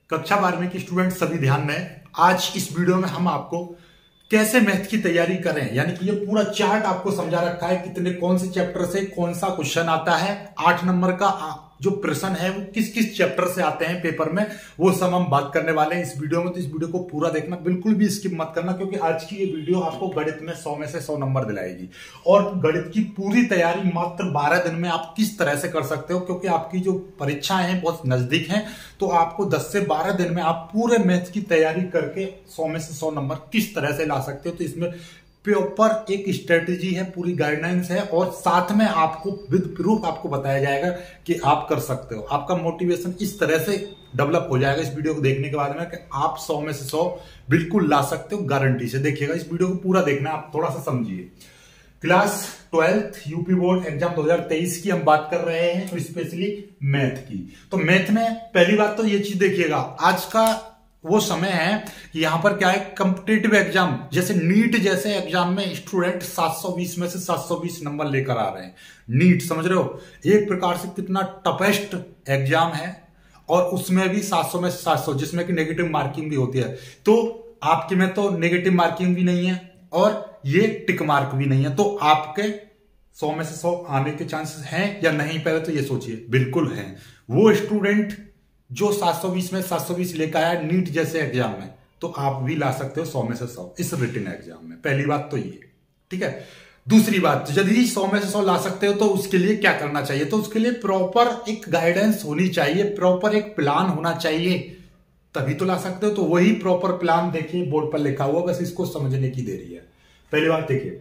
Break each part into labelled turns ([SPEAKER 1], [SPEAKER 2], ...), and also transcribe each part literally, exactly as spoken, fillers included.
[SPEAKER 1] कक्षा बारहवीं के स्टूडेंट सभी ध्यान दें। आज इस वीडियो में हम आपको कैसे मैथ की तैयारी करें, यानी कि ये पूरा चार्ट आपको समझा रखा है कितने कौन से चैप्टर से कौन सा क्वेश्चन आता है, आठ नंबर का जो प्रश्न है वो किस किस चैप्टर से आते हैं पेपर में, वो सब हम बात करने वाले हैं इस वीडियो में। तो इस वीडियो को पूरा देखना, बिल्कुल भी स्किप मत करना, क्योंकि आज की ये वीडियो आपको गणित में सौ में से सौ नंबर दिलाएगी। और गणित की पूरी तैयारी मात्र बारह दिन में आप किस तरह से कर सकते हो, क्योंकि आपकी जो परीक्षाएं हैं बहुत नजदीक हैं, तो आपको दस से बारह दिन में आप पूरे मैथ की तैयारी करके सौ में से सौ नंबर किस तरह से ला सकते हो। तो इसमें प्रॉपर एक स्ट्रेटेजी है, पूरी गाइडलाइंस है, और साथ में आपको विद प्रूफ आपको बताया जाएगा कि आप कर सकते हो। आपका मोटिवेशन इस तरह से डेवलप हो जाएगा इस वीडियो को देखने के बाद में कि आप सौ में से सौ बिल्कुल ला सकते हो गारंटी से। देखिएगा इस वीडियो को पूरा देखना, आप थोड़ा सा समझिए। Class twelfth UP board exam दो हज़ार तेईस की हम बात कर रहे हैं, और स्पेशली मैथ की। तो मैथ में पहली बात तो ये चीज देखिएगा, आज का वो समय है कि यहां पर क्या है, कॉम्पिटिटिव एग्जाम जैसे नीट जैसे एग्जाम में स्टूडेंट सात सौ बीस में से सात सौ बीस नंबर लेकर आ रहे हैं। नीट समझ रहे हो, एक प्रकार से कितना टफेस्ट एग्जाम है, और उसमें भी सात सौ में से सात सौ, जिसमें कि नेगेटिव मार्किंग भी होती है। तो आपके में तो नेगेटिव मार्किंग भी नहीं है और ये टिक मार्क भी नहीं है, तो आपके सौ में से सौ आने के चांसेस हैं या नहीं, पहले तो ये सोचिए। बिल्कुल है। वो स्टूडेंट जो सात सौ बीस में सात सौ बीस लेकर आया नीट जैसे एग्जाम में, तो आप भी ला सकते हो सौ में से सौ इस रिटन एग्जाम में। पहली बात तो ये, ठीक है। दूसरी बात, यदि सौ में से सौ ला सकते हो तो उसके लिए क्या करना चाहिए, तो उसके लिए प्रॉपर एक गाइडेंस होनी चाहिए, प्रॉपर एक प्लान होना चाहिए, तभी तो ला सकते हो। तो वही प्रॉपर प्लान देखिए बोर्ड पर लिखा हुआ, बस इसको समझने की देरी है। पहली बात देखिए,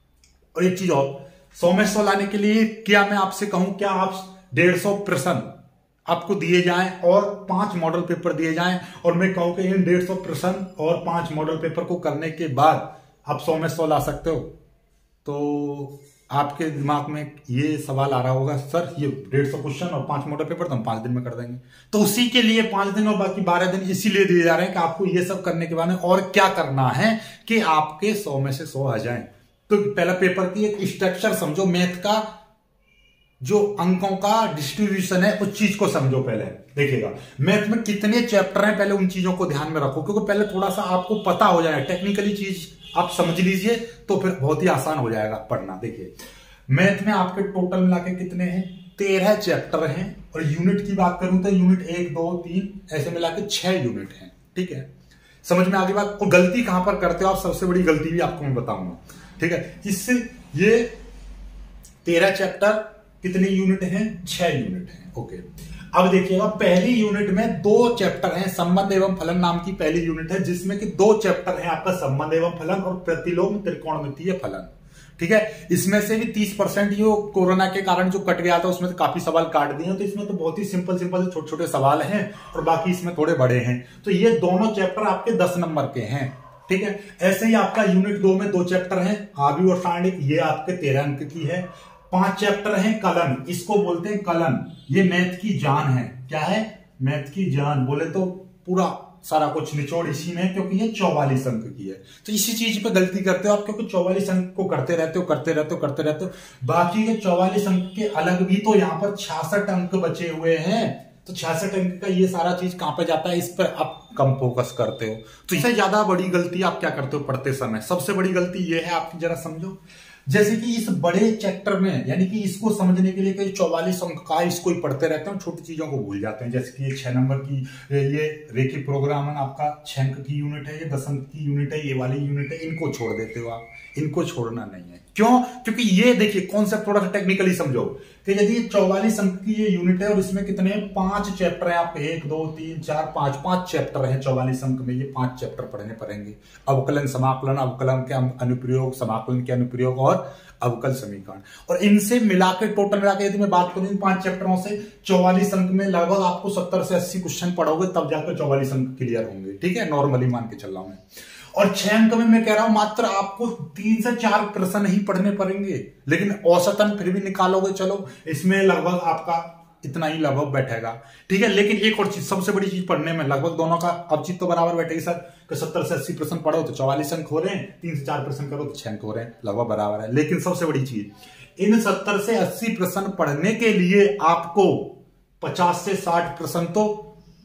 [SPEAKER 1] और एक चीज और, सौ में सौ लाने के लिए क्या मैं आपसे कहूं, क्या आप डेढ़ सौ प्रश्न आपको दिए जाएं और पांच मॉडल पेपर दिए जाएं, और मैं कहूं कि इन डेढ़ सौ प्रश्न और पांच मॉडल पेपर को करने के बाद आप सौ में सौ ला सकते हो, तो आपके दिमाग में ये सवाल आ रहा होगा, सर ये डेढ़ सौ क्वेश्चन और पांच मॉडल पेपर तो हम पांच दिन में कर देंगे। तो उसी के लिए पांच दिन और बाकी बारह दिन इसीलिए दिए जा रहे हैं कि आपको ये सब करने के बाद में और क्या करना है कि आपके सौ में से सौ आ जाएं। तो पहला पेपर की एक स्ट्रक्चर समझो, मैथ का जो अंकों का डिस्ट्रीब्यूशन है उस चीज को समझो। पहले देखिएगा मैथ में कितने चैप्टर हैं, पहले उन चीजों को ध्यान में रखो, क्योंकि पहले थोड़ा सा आपको पता हो जाए, टेक्निकली चीज आप समझ लीजिए तो फिर बहुत ही आसान हो जाएगा पढ़ना। देखिए मैथ में आपके टोटल मिला के कितने हैं, तेरह चैप्टर हैं, और यूनिट की बात करूं तो यूनिट एक दो तीन ऐसे मिला के छह यूनिट हैं। ठीक है, समझ में आगे बात। और गलती कहां पर करते हो आप, सबसे बड़ी गलती भी आपको मैं बताऊंगा। ठीक है, इससे ये तेरह चैप्टर कितने यूनिट हैं, छह यूनिट हैं। ओके, अब देखिएगा पहली यूनिट में दो चैप्टर हैं, संबंध एवं फलन नाम की पहली यूनिट है, जिसमें कि दो चैप्टर हैं आपका संबंध एवं फलन और प्रतिलोम त्रिकोणमितीय फलन। ठीक है, इसमें से भी तीस परसेंट जो कोरोना के कारण जो कट गया था उसमें तो काफी सवाल काट दिए, तो इसमें तो बहुत ही सिंपल सिंपल छोटे छोटे सवाल हैं, और बाकी इसमें थोड़े बड़े हैं। तो ये दोनों चैप्टर आपके दस नंबर के हैं। ठीक है, ऐसे ही आपका यूनिट दो में दो चैप्टर हैं, आव्यूह और सारणिक, ये आपके तेरह अंक की है। पांच चैप्टर हैं कलन, इसको बोलते हैं कलन, ये मैथ की जान है। क्या है, मैथ की जान, बोले तो पूरा सारा कुछ निचोड़ इसी में, क्योंकि ये चौवालीस अंक की है। तो इसी चीज पे गलती करते हो आप, क्योंकि चौवालीस अंक को करते रहते हो करते रहते हो करते रहते हो बाकी ये चौवालीस अंक के अलग भी तो यहाँ पर छियासठ अंक बचे हुए हैं। तो छियासठ अंक का ये सारा चीज कहां पे जाता है, इस पर आप कम फोकस करते हो। तो इससे ज्यादा बड़ी गलती आप क्या करते हो पढ़ते समय, सबसे बड़ी गलती ये है आपकी, जरा समझो। जैसे कि इस बड़े चैप्टर में, यानी कि इसको समझने के लिए कई चौवालीस अंक का इसको ही पढ़ते रहते हैं, छोटी चीजों को भूल जाते हैं। जैसे कि ये छह नंबर की ये रेखिक प्रोग्रामन आपका छह अंक की यूनिट है, ये दस अंक की यूनिट है, ये वाली यूनिट है, इनको छोड़ देते हो आप, इनको छोड़ना नहीं है। क्यों, क्योंकि ये देखिए कॉन्सेप्ट थोड़ा सा टेक्निकली समझो कि यदि चौवालीस अंक की ये यूनिट है और इसमें कितने पांच चैप्टर हैं आपके, एक दो तीन चार पांच पांच चैप्टर हैं चौवालीस अंक में, ये पांच चैप्टर पढ़ने पड़ेंगे। अवकलन समाकलन, अवकलन के अनुप्रयोग, समाकलन के अनुप्रयोग और अवकल समीकरण, और इनसे मिला के टोटल मिला के यदि मैं बात करूं इन पांच चैप्टरों से, चौवालीस अंक में लगभग आपको सत्तर से अस्सी क्वेश्चन पढ़ोगे तब जाकर चौवालीस अंक क्लियर होंगे। ठीक है, नॉर्मली मान के चल रहा हूं मैं। और छह अंक में मैं कह रहा हूं मात्र आपको तीन से चार प्रश्न ही पढ़ने पड़ेंगे, लेकिन औसतन फिर भी निकालोगे, चलो इसमें लगभग आपका इतना ही लगभग बैठेगा। ठीक है, लेकिन एक और चीज, सबसे बड़ी चीज पढ़ने में लगभग दोनों का अवचित तो बराबर बैठेगी सर, कि सत्तर से अस्सी प्रश्न पढ़ो तो चौवालीस अंक हो रहे हैं, तीन से चार प्रश्न करो तो छह अंक हो रहे हैं, लगभग बराबर है। लेकिन सबसे बड़ी चीज, इन सत्तर से अस्सी प्रश्न पढ़ने के लिए आपको पचास से साठ प्रश्न तो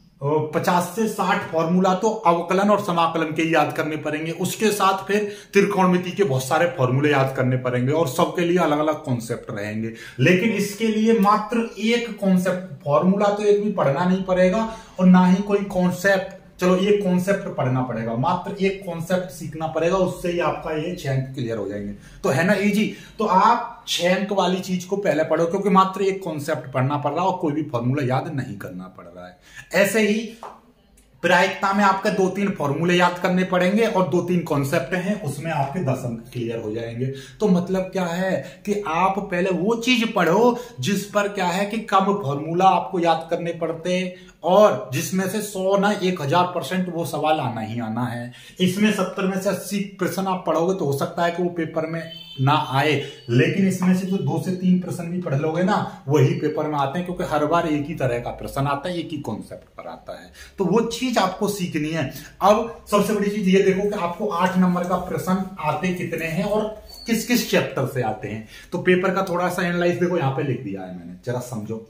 [SPEAKER 1] पचास से साठ फॉर्मूला तो अवकलन और समाकलन के याद करने पड़ेंगे, उसके साथ फिर त्रिकोणमिति के बहुत सारे फॉर्मूले याद करने पड़ेंगे और सबके लिए अलग अलग कॉन्सेप्ट रहेंगे। लेकिन इसके लिए मात्र एक कॉन्सेप्ट, फॉर्मूला तो एक भी पढ़ना नहीं पड़ेगा और ना ही कोई कॉन्सेप्ट, चलो एक कॉन्सेप्ट पढ़ना पड़ेगा, मात्र एक कॉन्सेप्ट सीखना पड़ेगा, उससे ही आपका ये छह अंक क्लियर हो जाएंगे। तो है ना इजी। तो आप छह अंक वाली चीज को पहले पढ़ो, क्योंकि मात्र एक कॉन्सेप्ट पढ़ना पड़ रहा है और कोई भी फॉर्मूला याद नहीं करना पड़ रहा है। ऐसे ही प्रायिकता में आपके दो तीन फॉर्मूले याद करने पड़ेंगे और दो तीन कॉन्सेप्ट हैं, उसमें आपके दस अंक क्लियर हो जाएंगे। तो मतलब क्या है कि आप पहले वो चीज पढ़ो जिस पर क्या है कि कम फॉर्मूला आपको याद करने पड़ते और जिसमें से सौ ना एक हजार परसेंट वो सवाल आना ही आना है। इसमें सत्तर में से अस्सी प्रश्न आप पढ़ोगे तो हो सकता है कि वो पेपर में ना आए, लेकिन इसमें से जो दो से तीन प्रश्न भी पढ़ लोगे ना वही पेपर में आते हैं, क्योंकि हर बार एक ही तरह का प्रश्न आता है, एक ही कॉन्सेप्ट पर आता है। तो वो चीज आपको सीखनी है। अब सबसे बड़ी चीज ये देखो कि आपको आठ नंबर का प्रश्न आते कितने हैं और किस किस चैप्टर से आते हैं। तो पेपर का थोड़ा सा एनालाइज देखो, यहां पे लिख दिया है मैंने, जरा समझो।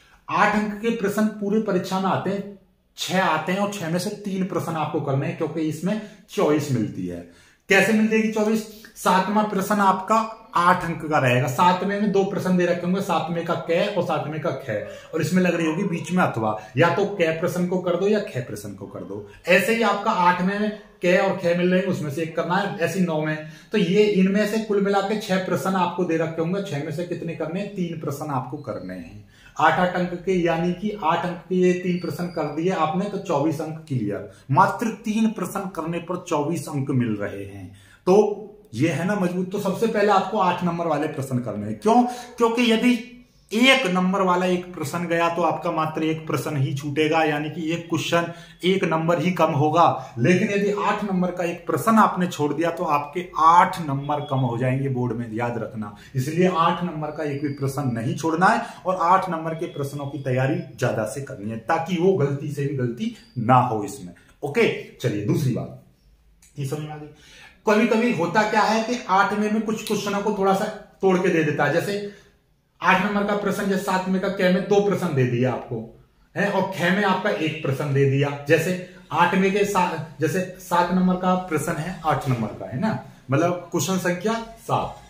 [SPEAKER 1] आठ अंक के प्रश्न पूरे परीक्षा में आते हैं, छह आते हैं और छह में से तीन प्रश्न आपको करने हैं, क्योंकि इसमें चॉइस मिलती है। कैसे मिलती चॉइस? सातवां प्रश्न आपका आठ अंक का रहेगा। सातवें में दो प्रश्न दे रखे होंगे, सातवें का कै और सातवें का ख, और इसमें लग रही होगी बीच में अथवा, या तो कै प्रश्न को कर दो या ख प्रश्न को कर दो। ऐसे ही आपका आठवें में कै और ख मिल रहे हैं, उसमें से एक करना है। ऐसी नौ में, तो ये इनमें से कुल मिला के छह प्रश्न आपको दे रखे होंगे, छह में से कितने करने हैं? तीन प्रश्न आपको करने हैं। आठ आठ अंक के, यानी कि आठ अंक के ये तीन प्रश्न कर दिए आपने तो चौबीस अंक क्लियर। मात्र तीन प्रश्न करने पर चौबीस अंक मिल रहे हैं, तो ये है ना मजबूत। तो सबसे पहले आपको आठ नंबर वाले प्रश्न करने हैं। क्यों? क्योंकि यदि एक नंबर वाला एक प्रश्न गया तो आपका मात्र एक प्रश्न ही छूटेगा, यानी कि एक क्वेश्चन एक नंबर ही कम होगा। लेकिन यदि आठ नंबर का एक प्रश्न आपने छोड़ दिया तो आपके आठ नंबर कम हो जाएंगे बोर्ड में, याद रखना। इसलिए आठ नंबर का एक भी प्रश्न नहीं छोड़ना है और आठ नंबर के प्रश्नों की तैयारी ज्यादा से करनी है, ताकि वो गलती से भी गलती ना हो इसमें। ओके, चलिए दूसरी बात ये समझ में आ गई। कभी कभी होता क्या है कि आठवें में कुछ क्वेश्चनों को थोड़ा सा तोड़ के दे देता है। जैसे आठ नंबर का प्रश्न, जैसे सातवें का कै में दो प्रश्न दे दिया आपको है और ख में आपका एक प्रश्न दे दिया। जैसे आठवें के सात, जैसे सात नंबर का प्रश्न है आठ नंबर का, है ना, मतलब क्वेश्चन संख्या सात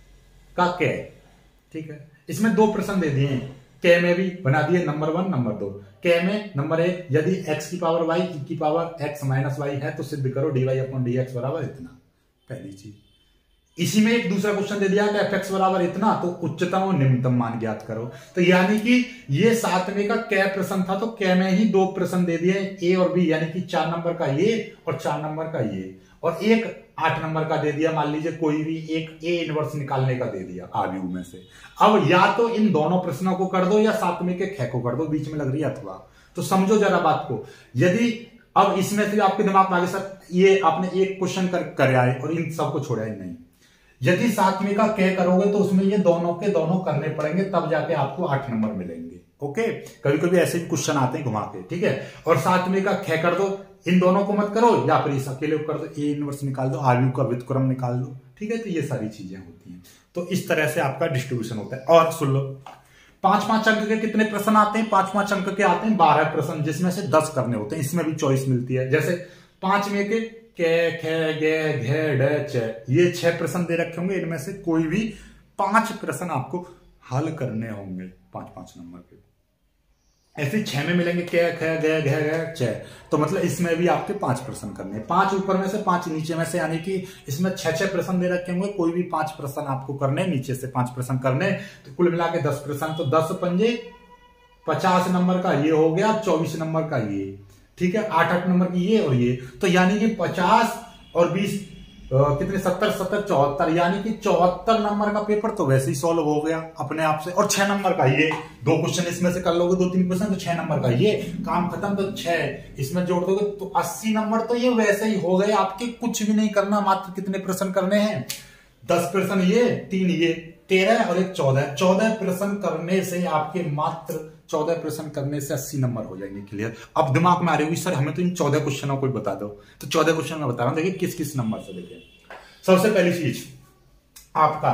[SPEAKER 1] का कै, ठीक है। इसमें दो प्रश्न दे दिए हैं, कै में भी बना दिए नंबर वन नंबर दो। कै में नंबर एक, यदि x की पावर y e की पावर x माइनस वाई है तो सिद्ध करो D Y upon D X बराबर इतना, पहली चीज। इसी में एक दूसरा क्वेश्चन दे दिया कि एफ एक्स बराबर इतना, तो उच्चतम और निम्नतम मान ज्ञात करो। तो यानी कि ये सातवें का कै प्रश्न था, तो कै में ही दो प्रश्न दे दिए, ए और बी, यानी कि चार नंबर का ये और चार नंबर का ये, और एक आठ नंबर का दे दिया, मान लीजिए कोई भी एक ए इनवर्स निकालने का दे दिया आव्यूह में से। अब या तो इन दोनों प्रश्नों को कर दो या सातवें के ख को कर दो, बीच में लग रही है अथवा। तो समझो जरा बात को। यदि अब इसमें से आपके दिमाग में आगे सर ये आपने एक क्वेश्चन कर, कर आए और इन सबको छोड़ा ही नहीं, यदि सातवें का कै करोगे तो उसमें ये दोनों के दोनों करने पड़ेंगे, तब जाके आपको आठ नंबर मिलेंगे। ओके, कभी कभी ऐसे भी क्वेश्चन आते हैं घुमा के, ठीक है। और सातवें का ख कर दो, इन दोनों को मत करो, या फिर इस अकेले को कर दो, ए इनवर्स निकाल दो, आव्यूह का व्युत्क्रम निकाल दो, ठीक है। तो ये सारी चीजें होती हैं। तो इस तरह से आपका डिस्ट्रीब्यूशन होता है। और सुन लो, पांच पांच अंक के कितने प्रश्न आते हैं? पांच पांच अंक के आते हैं बारह प्रश्न, जिसमें से दस करने होते हैं। इसमें भी चॉइस मिलती है। जैसे पांच में के कै, ख, गे, घे, ड, च, ये छह प्रश्न दे रखे होंगे, इनमें से कोई भी पांच प्रश्न आपको हल करने होंगे, पांच पांच नंबर के। ऐसे छह में मिलेंगे कै, ख, गे, घे, घे, च, तो मतलब इसमें भी आपके पांच प्रश्न करने हैं। पांच ऊपर में से पांच नीचे में से, यानी कि इसमें छह छह प्रश्न दे रखे होंगे, कोई भी पांच प्रश्न आपको करने, नीचे से पांच प्रश्न करने, तो कुल मिला के दस प्रश्न। तो दस पंजे पचास नंबर का ये हो गया, चौबीस नंबर का ये, ठीक है, आठ आठ नंबर की ये और ये। तो यानी कि पचास और बीस कितने, सत्तर सत्तर चौहत्तर, यानी कि चौहत्तर नंबर का पेपर तो वैसे ही सॉल्व हो गया अपने आप से। और छह नंबर का ये, दो क्वेश्चन इसमें से कर लोगे, दो तीन क्वेश्चन, तो छह नंबर का ये काम खत्म। तो छह इसमें जोड़ दोगे तो अस्सी नंबर तो ये वैसे ही हो गए आपके, कुछ भी नहीं करना। मात्र कितने प्रश्न करने हैं? दस प्रश्न ये, तीन ये, तेरह और एक चौदह। चौदह प्रश्न करने से आपके मात्र चौदह प्रश्न करने से अस्सी नंबर हो जाएंगे क्लियर। अब दिमाग में आ रही होगी सर हमें तो इन चौदह क्वेश्चनों को बता दो, तो चौदह क्वेश्चन मैं बता रहा हूं, देखिए किस किस नंबर से। देखिए सबसे पहली चीज आपका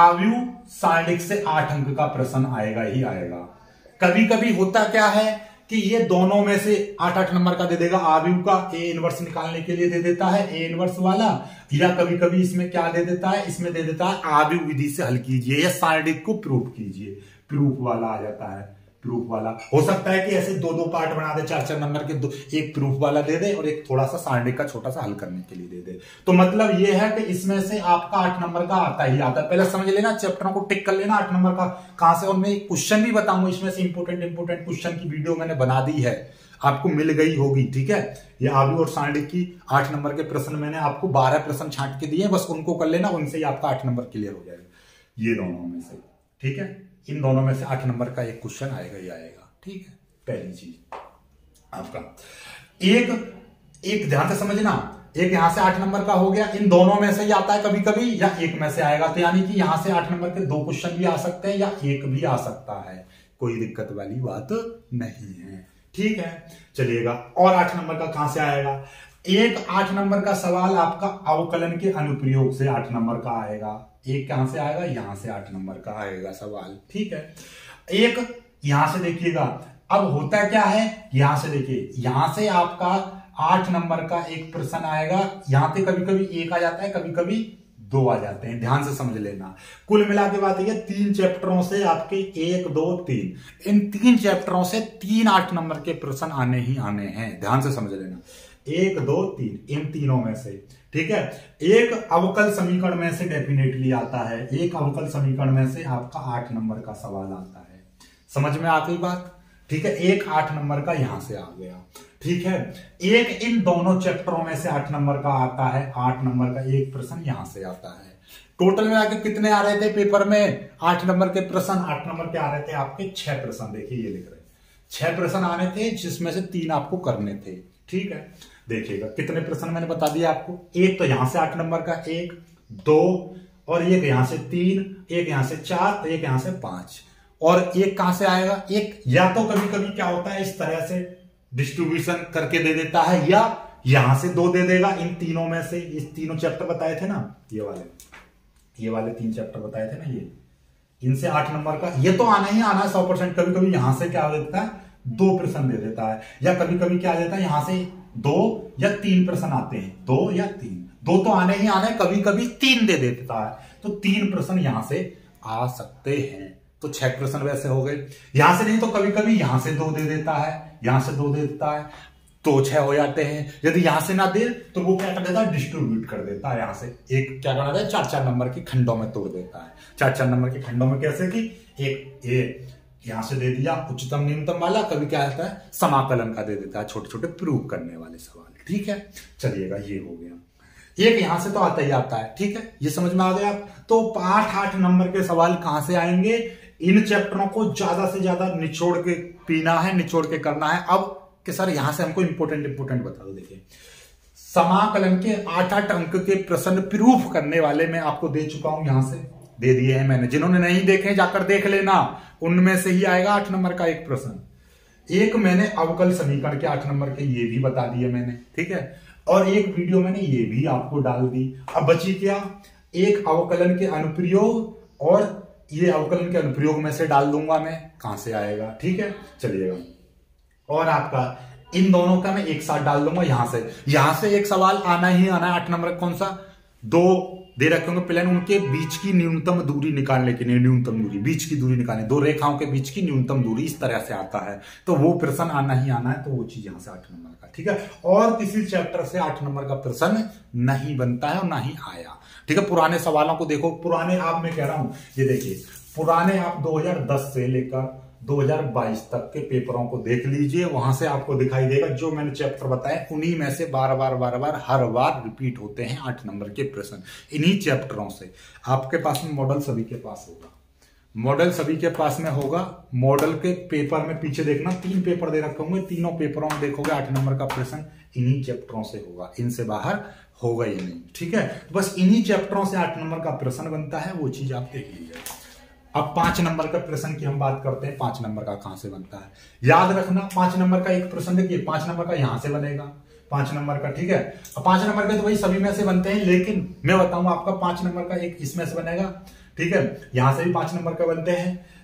[SPEAKER 1] आव्यूह सारणिक से आठ अंक का प्रश्न आएगा ही आएगा। कभी कभी होता क्या है कि ये दोनों में से आठ आठ नंबर का दे देगा आव्यूह का, ए इनवर्स निकालने के लिए दे देता है ए इनवर्स वाला, या कभी कभी इसमें क्या दे देता है, इसमें दे देता है आव्यूह विधि से हल कीजिए या सारणिक को प्रूफ कीजिए, प्रूफ वाला आ जाता है, प्रूफ वाला। हो सकता है कि ऐसे दो दो पार्ट बना दे, चार चार नंबर के दो, एक प्रूफ वाला दे दे और एक थोड़ा सा सारणिक का छोटा सा हल करने के लिए दे दे। तो मतलब ये है कि इसमें से आपका आठ नंबर का आता ही आता है। पहले समझ लेना, चैप्टरों को टिक कर लेना आठ नंबर का कहां से, और मैं क्वेश्चन भी बताऊंगा इसमें से इंपोर्टेंट इंपोर्टेंट क्वेश्चन की वीडियो मैंने बना दी है, आपको मिल गई होगी, ठीक है। ये आव्यूह और सारणिक की आठ नंबर के प्रश्न मैंने आपको बारह प्रश्न छांट के दिए, बस उनको कर लेना, उनसे ही आपका आठ नंबर क्लियर हो जाएगा, ये दोनों में से, ठीक है। इन दोनों में से आठ नंबर का एक क्वेश्चन आएगा ही आएगा, ठीक है। पहली चीज आपका एक एक ध्यान से समझना, एक यहां से आठ नंबर का हो गया, इन दोनों में से ही आता है कभी कभी, या एक में से आएगा, तो यानी कि यहां से आठ नंबर के दो क्वेश्चन भी आ सकते हैं या एक भी आ सकता है, कोई दिक्कत वाली बात नहीं है, ठीक है। चलिएगा, और आठ नंबर का कहां से आएगा, एक आठ नंबर का सवाल आपका अवकलन के अनुप्रयोग से आठ नंबर का आएगा, एक कहां से आएगा, यहां से आठ नंबर का आएगा सवाल, ठीक है। एक यहां से देखिएगा, अब होता क्या है, यहां से देखिए, यहां से आपका आठ नंबर का एक प्रश्न आएगा, यहां पे कभी कभी एक आ जाता है, कभी कभी दो आ जाते हैं, ध्यान से समझ लेना। कुल मिला के बात है, तीन चैप्टरों से आपके एक दो तीन, इन तीन चैप्टरों से तीन आठ नंबर के प्रश्न आने ही आने हैं, ध्यान से समझ लेना, एक दो तीन, इन तीनों में से, ठीक है। एक अवकल समीकरण में से डेफिनेटली आता है, एक अवकल समीकरण में से आपका आठ नंबर का सवाल आता है, समझ में आ गई बात, ठीक है। एक आठ नंबर का यहां से आ गया, ठीक है। एक इन दोनों चैप्टरों में से आठ नंबर का आता है, आठ नंबर का एक प्रश्न यहां से आता है। टोटल में आके कितने आ रहे थे पेपर में आठ नंबर के प्रश्न, आठ नंबर के आ रहे थे आपके छह प्रश्न, देखिए ये लिख रहे हैं, छह प्रश्न आने थे जिसमें से तीन आपको करने थे, ठीक है। देखिएगा कितने प्रश्न मैंने बता दिया आपको, एक तो यहां से आठ नंबर का, एक दो, और एक यहां से तीन, एक यहां से चार, एक यहां से पांच, और एक कहां से आएगा, एक या तो कभी कभी क्या होता है इस तरह से डिस्ट्रीब्यूशन करके दे देता है, या यहां से दो दे देगा, इन तीनों में से, इस तीनों चैप्टर बताए थे ना, ये वाले ये वाले तीन चैप्टर बताए थे ना, ये इनसे आठ नंबर का ये तो आना ही आना है सौ परसेंट। कभी कभी यहां से क्या हो देता है, दो प्रश्न दे देता है, या कभी कभी क्या देता है, यहां से दो या तीन प्रश्न आते हैं, दो या तीन, दो तो आने ही आने, कभी कभी तीन दे देता है, तो तीन प्रश्न यहां से आ सकते हैं, तो छह प्रश्न वैसे हो गए। यहां से नहीं तो कभी कभी यहां से दो दे देता है, यहां से दो दे देता है, तो छह हो जाते हैं। यदि यहां से ना दे तो वो क्या कर देता है, डिस्ट्रीब्यूट कर देता है, यहां से एक क्या करना है, चार चार नंबर के खंडों में तोड़ देता है। चार चार नंबर के खंडों में कैसे कि एक एक यहां से दे दिया उच्चतम न्यूनतम वाला, कभी क्या आता है समाकलन का दे देता है, छोटे छोटे प्रूव करने वाले सवाल, ठीक है। चलिएगा, ये हो गया, एक यहां से तो आता ही आता है, ठीक है, ये समझ में आ गया आप। तो आठ आठ नंबर के सवाल कहां से आएंगे, इन चैप्टरों को ज्यादा से ज्यादा निचोड़ के पीना है, निचोड़ के करना है। अब कि सर यहां से हमको इंपोर्टेंट इंपोर्टेंट बता दो, देखिए समाकलन के आठ आठ अंक के प्रश्न प्रूफ करने वाले मैं आपको दे चुका हूं, यहां से दे दिए हैं मैंने, जिन्होंने नहीं देखे जाकर देख लेना, उनमें से ही आएगा आठ नंबर का एक प्रश्न। एक मैंने अवकल समीकरण के आठ नंबर के ये भी बता दिए मैंने, ठीक है, और एक वीडियो मैंने ये भी आपको डाल दी। अब बची क्या, एक अवकलन के अनुप्रयोग, और ये अवकलन के अनुप्रयोग में से डाल दूंगा मैं, कहां से आएगा, ठीक है। चलिएगा, और आपका इन दोनों का मैं एक साथ डाल दूंगा, यहां से यहां से एक सवाल आना ही आना है, आठ नंबर कौन सा, दो दे रखे होंगे प्लेन, उनके बीच की न्यूनतम दूरी निकालने के लिए, न्यूनतम दूरी, बीच की दूरी निकालने, दो रेखाओं के बीच की न्यूनतम दूरी इस तरह से आता है, तो वो प्रश्न आना ही आना है, तो वो चीज यहां से आठ नंबर का, ठीक है। और किसी चैप्टर से आठ नंबर का प्रश्न नहीं बनता है और ना ही आया, ठीक है। पुराने सवालों को देखो, पुराने आप मैं कह रहा हूं, ये देखिए पुराने आप दो हज़ार दस से लेकर दो हज़ार बाईस तक के पेपरों को देख लीजिए, वहां से आपको दिखाई देगा जो मैंने चैप्टर बताए उन्हीं में से बार बार बार बार हर बार रिपीट होते हैं आठ नंबर के प्रश्न, इन्हीं चैप्टरों से। आपके पास में मॉडल सभी के पास होगा, मॉडल सभी के पास में होगा, मॉडल के पेपर में पीछे देखना तीन पेपर दे रखे होंगे, तीनों पेपरों में देखोगे आठ नंबर का प्रश्न इन्हीं चैप्टरों से होगा, इनसे बाहर होगा ही नहीं, ठीक है। बस इन्हीं चैप्टरों से आठ नंबर का प्रश्न बनता है, वो चीज आप देख लीजिए। अब पांच नंबर का प्रश्न की हम बात करते हैं, पांच नंबर का कहां से बनता है, याद रखना पांच नंबर का एक प्रश्न देखिए, पांच नंबर का यहां से बनेगा, पांच नंबर का, ठीक है। अब पांच नंबर के तो वही सभी में से बनते हैं, लेकिन मैं बताऊंगा आपका पांच नंबर का एक इसमें से बनेगा, ठीक है, यहां से भी पांच नंबर का बनते हैं,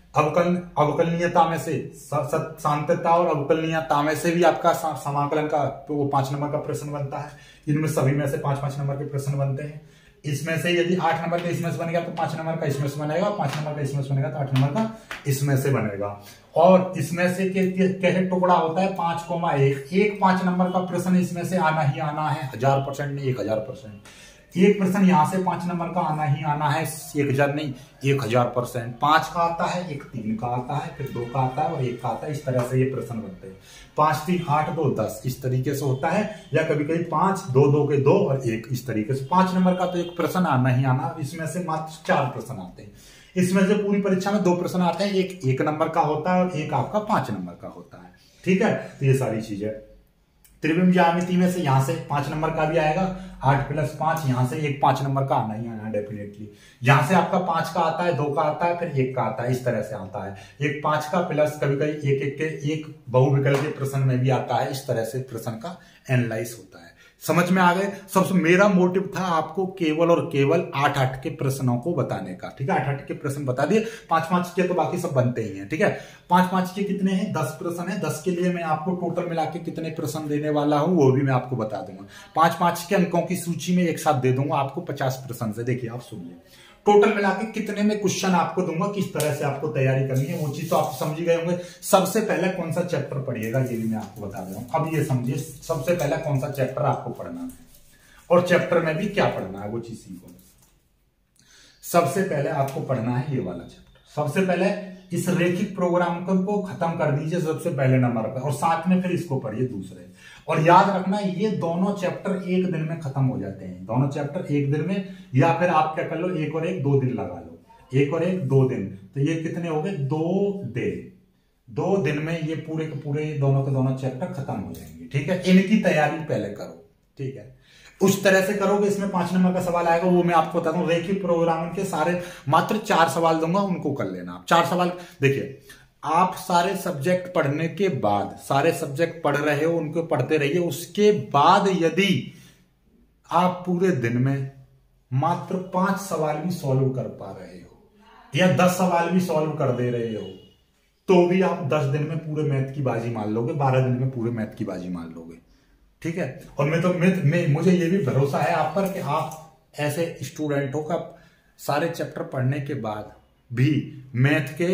[SPEAKER 1] अवकल अवकलनीयता में से सांतता और अवकलनीयता में से भी आपका समाकलन का तो वो पांच नंबर का प्रश्न बनता है। इनमें सभी में से पांच पांच नंबर के प्रश्न बनते हैं। इसमें से यदि आठ नंबर का इसमें से बनेगा तो पांच नंबर का इसमें से बनेगा, पांच नंबर का इसमें से बनेगा तो आठ नंबर का इसमें से बनेगा। और इसमें से कैसे टुकड़ा होता है पांच कोमा एक, एक पांच नंबर का प्रश्न इसमें से आना ही आना है, हजार परसेंट नहीं एक हजार परसेंट। एक प्रश्न यहां से पांच नंबर का आना ही आना है, एक हजार नहीं एक हजार परसेंट। पांच का आता है, एक तीन का आता है, फिर दो का आता है और एक का आता है। इस तरह से ये प्रश्न बनते हैं। पांच तीन आठ दो दस इस तरीके से होता है, या कभी कभी पांच दो दो के दो और एक इस तरीके से। पांच नंबर का तो एक प्रश्न आना ही आना, इसमें से मात्र चार प्रश्न आते हैं। इसमें से पूरी परीक्षा में दो प्रश्न आते हैं, एक एक नंबर का होता है और एक आपका पांच नंबर का होता है। ठीक है, तो ये सारी चीजें। त्रिविम ज्यामिति में से यहाँ से पांच नंबर का भी आएगा, आठ प्लस पांच, यहाँ से एक पांच नंबर का आना ही आना है डेफिनेटली। यहाँ से आपका पांच का आता है, दो का आता है, फिर एक का आता है, इस तरह से आता है। एक पांच का प्लस कभी कभी एक एक के एक बहुविकल्पीय प्रश्न में भी आता है। इस तरह से प्रश्न का एनालाइज होता है। समझ में आ गए? सबसे मेरा मोटिव था आपको केवल और केवल आठ आठ के प्रश्नों को बताने का। ठीक है, आठ आठ के प्रश्न बता दिए, पांच पांच के तो बाकी सब बनते ही हैं। ठीक है, पांच पांच के कितने हैं? दस प्रश्न है। दस के लिए मैं आपको टोटल मिला के कितने प्रश्न देने वाला हूं वो भी मैं आपको बता दूंगा। पांच पांच के अंकों की सूची में एक साथ दे दूंगा आपको पचास प्रश्न से। देखिए आप सुनिए, टोटल मिला के कितने में क्वेश्चन आपको दूंगा, किस तरह से आपको तैयारी करनी है, वो चीज तो आप समझ गए होंगे। सबसे पहले कौन सा चैप्टर पढ़िएगा ये भी मैं आपको बता दे रहा हूं। अब ये समझिए, सबसे पहले कौन सा चैप्टर आपको पढ़ना है और चैप्टर में भी क्या पढ़ना है वो चीज सीखो। सबसे पहले आपको पढ़ना है ये वाला चैप्टर। सबसे पहले इस रैखिक प्रोग्राम को खत्म कर दीजिए सबसे पहले नंबर पर, और साथ में फिर इसको पढ़िए दूसरे। और याद रखना ये दोनों चैप्टर एक दिन में खत्म हो जाते हैं। दोनों चैप्टर एक दिन में, या फिर आप क्या कर लो, एक और एक दो दिन लगा लो। एक और एक दो दिन, तो ये कितने हो गए? दो दिन। दो दिन में ये पूरे के पूरे दोनों के दोनों चैप्टर खत्म हो जाएंगे। ठीक है, इनकी तैयारी पहले करो। ठीक है, उस तरह से करोगे, इसमें पांच नंबर का सवाल आएगा, वो मैं आपको बताता हूँ। रैखिक प्रोग्रामिंग के सारे मात्र चार सवाल दूंगा, उनको कर लेना आप। चार सवाल देखिए, आप सारे सब्जेक्ट पढ़ने के बाद, सारे सब्जेक्ट पढ़ रहे हो उनको पढ़ते रहिए। उसके बाद यदि आप पूरे दिन में मात्र पांच सवाल भी सॉल्व कर पा रहे हो या दस सवाल भी सॉल्व कर दे रहे हो, तो भी आप दस दिन में पूरे मैथ की बाजी मान लोगे, बारह दिन में पूरे मैथ की बाजी मान लोगे। ठीक है, और मैं तो मैं, मैं मुझे ये भी भरोसा है आप पर कि आप ऐसे स्टूडेंट हो का सारे चैप्टर पढ़ने के बाद भी मैथ के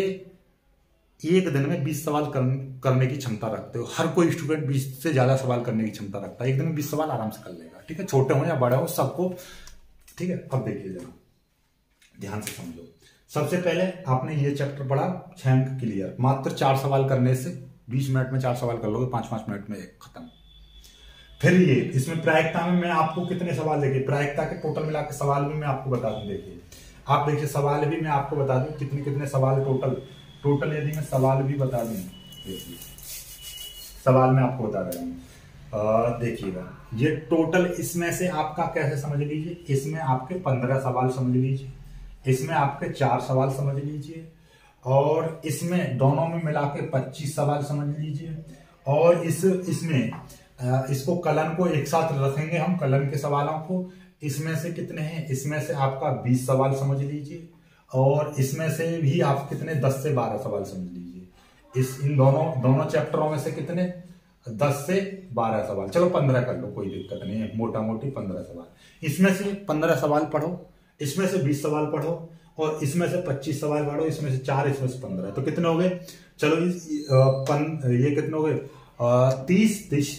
[SPEAKER 1] एक दिन में बीस सवाल कर, करने की क्षमता रखते हो। हर कोई स्टूडेंट बीस से ज्यादा सवाल करने की क्षमता रखता है। एक दिन में बीस सवाल आराम से कर लेगा। ठीक है, छोटे हो या बड़े हो सबको। ठीक है, अब देखिए जरा ध्यान से समझो। सबसे पहले आपने ये चैप्टर पढ़ा, छह अंक क्लियर। मात्र चार सवाल करने से बीस मिनट में चार सवाल कर लोगे, पांच पांच मिनट में एक खत्म। फिर ये इसमें प्रायिकता में मैं आपको कितने सवाल देखिए, प्रायिकता के टोटल मिला के सवाल भी मैं आपको बता दूं। देखिए आप देखिए, सवाल भी मैं आपको बता दूं कितने कितने सवाल टोटल टोटल यदि मैं सवाल भी बता दूं। देखिए सवाल मैं आपको बता रहा हूं, देखिएगा ये टोटल, इसमें से आपका कैसे समझ लीजिए, इसमें आपके पंद्रह सवाल समझ लीजिए, इसमें आपके चार सवाल समझ लीजिए, और इसमें दोनों में मिला के पच्चीस सवाल समझ लीजिए। और इस इसमें इसको कलन को एक साथ रखेंगे हम, कलन के सवालों को। इसमें से कितने हैं, इसमें से आपका बीस सवाल समझ लीजिए, और इसमें से भी आप कितने दस से बारह सवाल समझ लीजिए। इस इन दोनों दोनों चैप्टरों में से कितने दस से बारह सवाल, चलो पंद्रह कर लो, कोई दिक्कत नहीं है, मोटा मोटी पंद्रह सवाल। इसमें से पंद्रह सवाल पढ़ो, इसमें से बीस सवाल पढ़ो, और इसमें से पच्चीस सवाल पढ़ो, इसमें से चार, इसमें से पंद्रह, तो कितने हो गए? चलो इस ये कितने हो गए? तीस तीस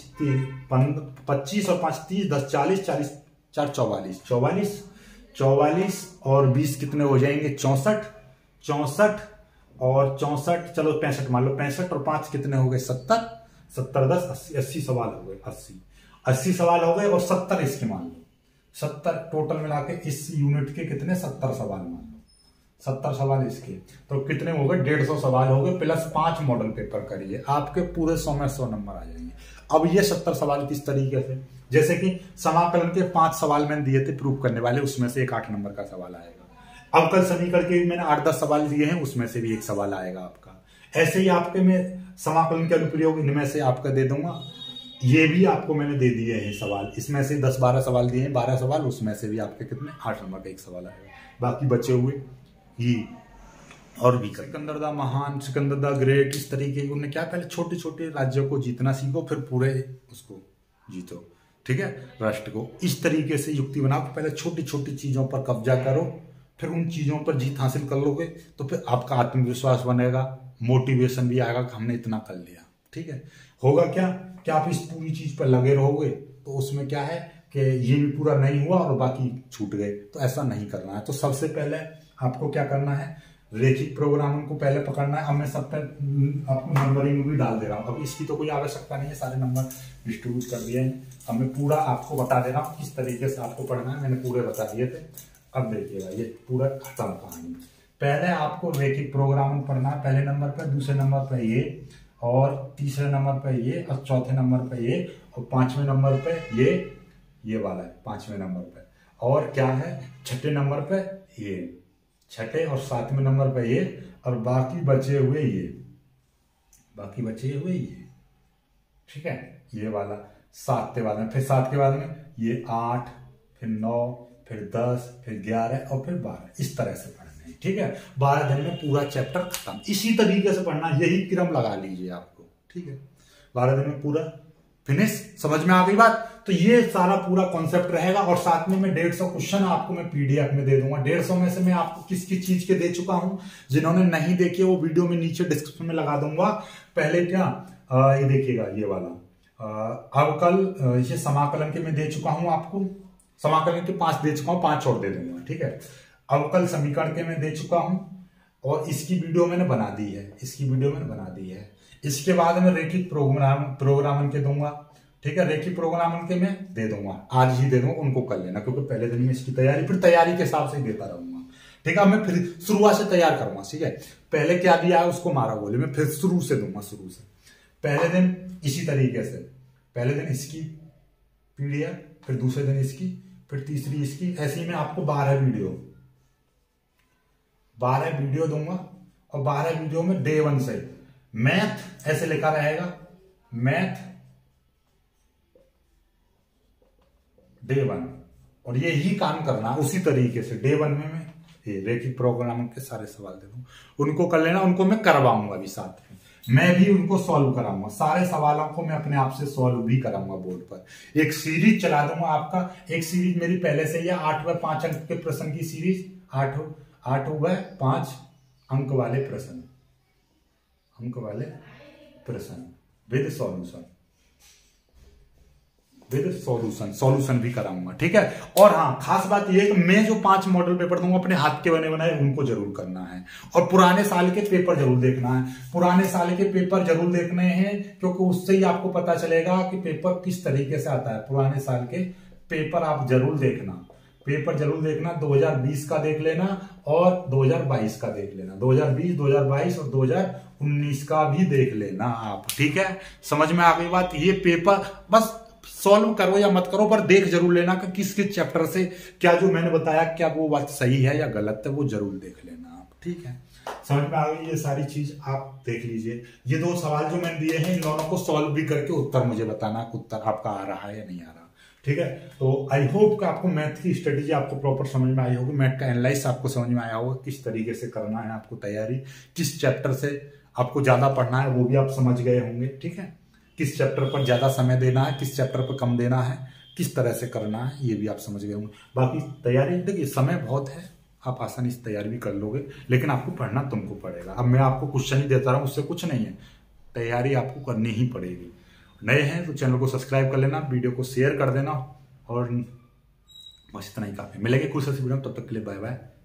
[SPEAKER 1] पच्चीस और पांच तीस, दस चालीस, चालीस चार चौवालीस, चौवालीस चौवालीस और बीस कितने हो जाएंगे? चौसठ, चौसठ और चौसठ, चलो पैंसठ मान लो, पैंसठ और पांच कितने हो गए? सत्तर, सत्तर दस अस्सी, अस्सी सवाल हो गए, अस्सी अस्सी सवाल हो गए, और सत्तर इसके मान लो, सत्तर टोटल मिला के इस यूनिट के कितने? सत्तर सवाल मान लो, सत्तर सवाल इसके, तो कितने हो गए? डेढ़ सौ सवाल हो गए, प्लस पांच मॉडल पेपर करिए, आपके पूरे सौ में सौ नंबर आ जाएंगे। अब ये सत्तर सवाल किस तरीके से, जैसे कि समाकलन के पांच सवाल मैंने दिए थे प्रूव करने वाले, उसमें से एक आठ नंबर का सवाल आएगा। अवकल समीकरण के मैंने आठ दस सवाल दिए हैं, उसमें से भी एक सवाल आएगा आपका। ऐसे ही आपके मैं समाकलन के अनुप्रयोग इनमें से आपका दे दूंगा, ये भी आपको मैंने दे दिए हैं सवाल, इसमें से दस बारह सवाल दिए हैं, बारह सवाल, उसमें से भी आपके कितने? आठ नंबर का एक सवाल आएगा। बाकी बचे हुए ये और भी सिकंदर द महान, सिकंदर द ग्रेट, इस तरीके की उन्होंने क्या पहले छोटे छोटे राज्यों को जीतना सीखो, फिर पूरे उसको जीतो, ठीक है, राष्ट्र को। इस तरीके से युक्ति बनाओ, पहले छोटी छोटी चीजों पर कब्जा करो, फिर उन चीजों पर जीत हासिल कर लोगे तो फिर आपका आत्मविश्वास बनेगा, मोटिवेशन भी आएगा कि हमने इतना कर लिया, ठीक है। होगा क्या कि आप इस पूरी चीज पर लगे रहोगे तो उसमें क्या है कि ये भी पूरा नहीं हुआ और बाकी छूट गए, तो ऐसा नहीं करना है। तो सबसे पहले आपको क्या करना है, रेखिक प्रोग्रामिंग को पहले पकड़ना है। अब मैं सब पे आपको नंबरिंग भी डाल दे रहा हूँ, अब इसकी तो कोई आवश्यकता नहीं है, सारे नंबर डिस्ट्रीब्यूट कर दिए हैं। अब मैं पूरा आपको बता दे रहा हूँ किस तरीके से आपको पढ़ना है, मैंने पूरे बता दिए थे। अब देखिएगा ये पूरा खत्म कहानी। पहले आपको रेखिक प्रोग्रामिंग पढ़ना है, पहले नंबर पर, दूसरे नंबर पर ये, और तीसरे नंबर पर ये, और चौथे नंबर पर ये, और पांचवें नंबर पे ये ये वाला है पांचवें नंबर पे, और क्या है छठे नंबर पे ये, छठे और सातवें नंबर पे ये, और बाकी बचे हुए ये, बाकी बचे हुए ये, ठीक है, ये वाला सात के बाद में, फिर सात के बाद में ये आठ, फिर नौ, फिर दस, फिर ग्यारह और फिर बारह, इस तरह से पढ़ना है, ठीक है। बारह दिन में पूरा चैप्टर खत्म, इसी तरीके से पढ़ना, यही क्रम लगा लीजिए आपको, ठीक है। बारह दिन में पूरा फिनिश, समझ में आ गई बात। तो ये सारा पूरा कॉन्सेप्ट रहेगा, और साथ में मैं डेढ़ सौ क्वेश्चन आपको मैं पीडीएफ में दे दूंगा। डेढ़ सौ में से मैं आपको किस किस चीज के दे चुका हूं, जिन्होंने नहीं देखे वो वीडियो में नीचे डिस्क्रिप्शन में लगा दूंगा। पहले क्या आ, ये देखिएगा, ये वाला अवकल, ये समाकलन के मैं दे चुका हूं आपको, समाकलन के पांच दे चुका हूं, पांच और दे दूंगा, ठीक है। अवकल समीकरण के मैं दे चुका हूं, और इसकी वीडियो मैंने बना दी है, इसकी वीडियो मैंने बना दी है। इसके बाद मैं रेखिक प्रोग्राम प्रोग्रामन के दूंगा, ठीक है, रेखिक प्रोग्रामन के मैं दे दूंगा, आज ही दे दूंगा, उनको कर लेना, क्योंकि पहले दिन में इसकी तैयारी, फिर तैयारी के हिसाब से देता रहूंगा, ठीक है। मैं फिर शुरुआत से तैयार करूंगा, ठीक है। पहले क्या दिया है उसको मारा बोले, मैं फिर शुरू से दूंगा, शुरू से। पहले दिन इसी तरीके से, पहले दिन इसकी पीडीएफ, फिर दूसरे दिन इसकी, फिर तीसरी इसकी, ऐसे ही मैं आपको बारह वीडियो बारह वीडियो दूंगा, और बारह वीडियो में डे वन से मैथ ऐसे लिखा रहेगा, मैथ डे वन, और ये ही काम करना उसी तरीके से। डे वन में मैं ये रेखिक प्रोग्रामिंग के सारे सवाल दे दूं, उनको कर लेना, उनको मैं करवाऊंगा अभी साथ में, मैं भी उनको सॉल्व कराऊंगा, सारे सवालों को मैं अपने आप से सॉल्व भी कराऊंगा बोर्ड पर। एक सीरीज चला दूंगा आपका, एक सीरीज मेरी पहले से ही है, आठ व पांच अंक के प्रश्न की सीरीज, आठ आठ व पांच अंक वाले प्रश्न, अंक वाले प्रश्न with solution, with solution, solution भी कराऊंगा, ठीक है। और हाँ, खास बात यह है कि मैं जो पांच मॉडल पेपर दूंगा अपने हाथ के बने बनाए उनको जरूर करना है, और पुराने साल के पेपर जरूर देखना है, पुराने साल के पेपर जरूर देखने हैं, क्योंकि उससे ही आपको पता चलेगा कि पेपर किस तरीके से आता है। पुराने साल के पेपर आप जरूर देखना, पेपर जरूर देखना, दो हज़ार बीस का देख लेना और दो हज़ार बाईस का देख लेना, दो हज़ार बीस, दो हज़ार बाईस और दो हज़ार उन्नीस का भी देख लेना आप, ठीक है। समझ में आ गई बात। ये पेपर बस सॉल्व करो या मत करो, पर देख जरूर लेना कि किस किस चैप्टर से क्या जो मैंने बताया क्या वो बात सही है या गलत है, वो जरूर देख लेना आप, ठीक है। समझ में आ गई ये सारी चीज, आप देख लीजिए। ये दो सवाल जो मैंने दिए हैं इन दोनों को सॉल्व भी करके उत्तर मुझे बताना कि उत्तर आपका आ रहा है या नहीं आ रहा, ठीक है। तो आई होप कि आपको मैथ की स्ट्रेटेजी आपको प्रॉपर समझ में आई होगी, मैथ का एनालाइज आपको समझ में आया होगा, किस तरीके से करना है आपको तैयारी, किस चैप्टर से आपको ज्यादा पढ़ना है वो भी आप समझ गए होंगे, ठीक है। किस चैप्टर पर ज्यादा समय देना है, किस चैप्टर पर कम देना है, किस तरह से करना है, ये भी आप समझ गए होंगे। बाकी तैयारी देखिए, समय बहुत है, आप आसानी से तैयारी भी कर लोगे, लेकिन आपको पढ़ना तुमको पड़ेगा। अब मैं आपको क्वेश्चन ही देता रहा हूं, उससे कुछ नहीं है, तैयारी आपको करनी ही पड़ेगी। नए हैं तो चैनल को सब्सक्राइब कर लेना, वीडियो को शेयर कर देना, और बस इतना ही काफी। मिलेंगे कुछ ऐसी वीडियो, तब तक के लिए बाय बाय।